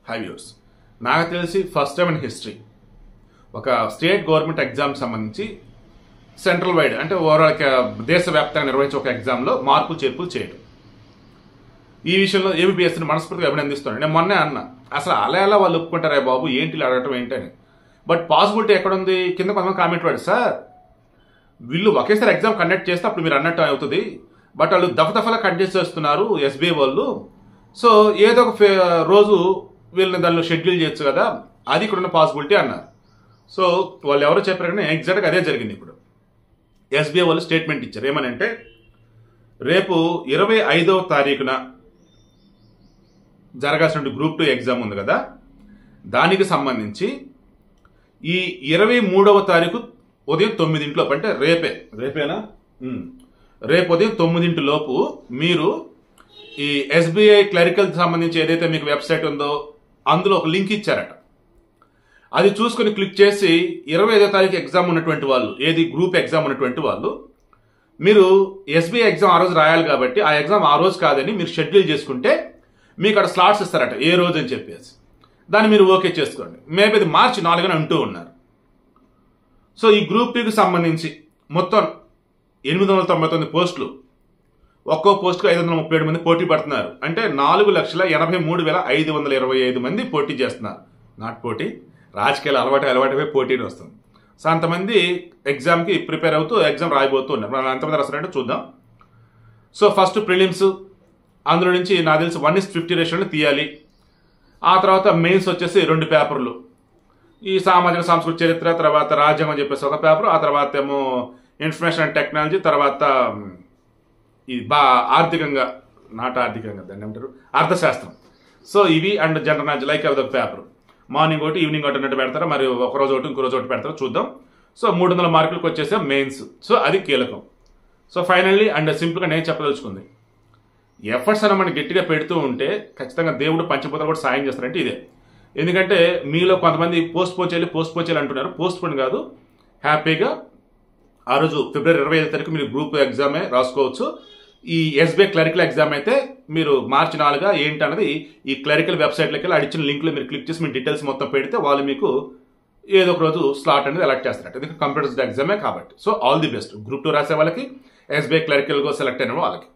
High viewers, నాకు తెలిసి first time in history ఒక స్టేట్ గవర్నమెంట్ ఎగ్జామ్ సంబంధించి సెంట్రల్ వైడ్ అంటే ఓవరాల్ దేశవ్యాప్తంగా నిర్వహించే ఒక ఎగ్జామ్లో మార్పులు చేర్పులు చేయడం. ఈ విషయంలో ఏబీపీఎస్సీని మనస్ఫూర్తిగా అభినందిస్తున్నాను. నేను మొన్నే అన్నా, అసలు అలా ఎలా వాళ్ళు ఒప్పుకుంటారా బాబు, ఏంటి అడగటం ఏంటని. బట్ పాసిబిలిటీ ఎక్కడుంది? కింద కొంతమంది కామెంట్ పడి, సార్ వీళ్ళు ఒకేసారి ఎగ్జామ్ కండక్ట్ చేస్తే అప్పుడు మీరు అన్నట్టు అవుతుంది, బట్ వాళ్ళు దఫదఫలా కండక్ట్ చేస్తున్నారు ఎస్బీఐ వాళ్ళు, సో ఏదో ఒక రోజు వీళ్ళని దానిలో షెడ్యూల్ చేయొచ్చు కదా, అది ఇక్కడ ఉన్న పాసిబిలిటీ అన్నారు. సో వాళ్ళు ఎవరో చెప్పారు కానీ ఎగ్జాక్ట్గా అదే జరిగింది. ఇప్పుడు ఎస్బీఐ వాళ్ళు స్టేట్మెంట్ ఇచ్చారు. ఏమని అంటే, రేపు 25వ తారీఖున జరగాల్సిన గ్రూప్ 2 ఎగ్జామ్ ఉంది కదా, దానికి సంబంధించి ఈ 23వ తారీఖు ఉదయం 9 అంటే రేపేనా రేపు ఉదయం 9 మీరు ఈ ఎస్బీఐ క్లరికల్ సంబంధించి ఏదైతే మీకు వెబ్సైట్ ఉందో అందులో ఒక లింక్ ఇచ్చారట. అది చూసుకుని క్లిక్ చేసి 25వ తారీఖు ఎగ్జామ్ ఉన్నటువంటి వాళ్ళు, ఏది గ్రూప్ ఎగ్జామ్ ఉన్నటువంటి వాళ్ళు, మీరు ఎస్బీఐ ఎగ్జామ్ ఆ రోజు రాయాలి కాబట్టి ఆ ఎగ్జామ్ ఆ రోజు కాదని మీరు షెడ్యూల్ చేసుకుంటే మీకు అక్కడ స్లాట్స్ ఇస్తారట ఏ రోజు అని చెప్పేసి. దాన్ని మీరు ఓకే చేసుకోండి. మేబీ ఇది March 4న అంటూ ఉన్నారు. సో ఈ గ్రూప్ 2కి సంబంధించి మొత్తం 899 పోస్టులు, ఒక్కో పోస్టుకు 537 మంది పోటీ పడుతున్నారు. అంటే 4,83,525 మంది పోటీ చేస్తున్నారు. నాట్ పోటీ, రాజకీయాలు అలవాటు పోటీని వస్తుంది. సో అంతమంది ఎగ్జామ్కి ప్రిపేర్ అవుతూ ఎగ్జామ్ రాయబోతూ ఉన్నారు. మనం ఎంతమంది రాస్తారంటే చూద్దాం. సో ఫస్ట్ ప్రిలిమ్స్, అందులో నుంచి నాకు తెలిసి 1:50 రేషియోని తీయాలి. ఆ తర్వాత మెయిన్స్ వచ్చేసి 2 పేపర్లు, ఈ సామాజిక సాంస్కృతిక చరిత్ర, తర్వాత రాజ్యాంగం అని చెప్పేసి ఒక పేపర్, ఆ తర్వాత ఏమో ఇన్ఫర్మేషన్ అండ్ టెక్నాలజీ, తర్వాత ఈ ఆర్థికంగా దాన్ని ఏమంటారు, అర్థశాస్త్రం. సో ఇవి అండ్ జనరల్ నాలెడ్జ్ లైక్ అదొక పేపర్. మార్నింగ్ ఒకటి ఈవినింగ్ ఒకటి అన్నట్టు పెడతారా, మరి ఒకరోజు ఒకటి ఇంకో రోజు ఒకటి పెడతారా చూద్దాం. సో 300 మార్కులకు వచ్చేసే మెయిన్స్. సో అది కీలకం. సో ఫైనల్లీ అండ్ సింపుల్గా నేను చెప్పదలుచుకుంది, ఎఫర్ట్స్ అని మనం గట్టిగా పెడుతూ ఉంటే ఖచ్చితంగా దేవుడు పంచభూతాలు కూడా సాయం చేస్తారంటే ఇదే. ఎందుకంటే మీలో కొంతమంది పోస్ట్ పోన్ చేయాలి అంటున్నారు. పోస్ట్ పోన్ కాదు, హ్యాపీగా ఆ రోజు ఫిబ్రవరి 25వ తారీఖు మీరు గ్రూప్ ఎగ్జామే రాసుకోవచ్చు. ఈ ఎస్బీఐ క్లరికల్ ఎగ్జామ్ అయితే మీరు March 4 ఏంటి అన్నది ఈ క్లరికల్ వెబ్సైట్లోకి వెళ్ళి అడిచిన లింక్లో మీరు క్లిక్ చేసి మీ డీటెయిల్స్ మొత్తం పెడితే వాళ్ళు మీకు ఏదో ఒక రోజు స్లాట్ అనేది ఎలక్ట్ చేస్తారంట. ఇది కంప్యూటర్స్ ఎగ్జామే కాబట్టి. So all the best group 2 రాసే వాళ్ళకి, ఎస్బీఐ క్లరికల్గా సెలెక్ట్ అయిన వాళ్ళకి.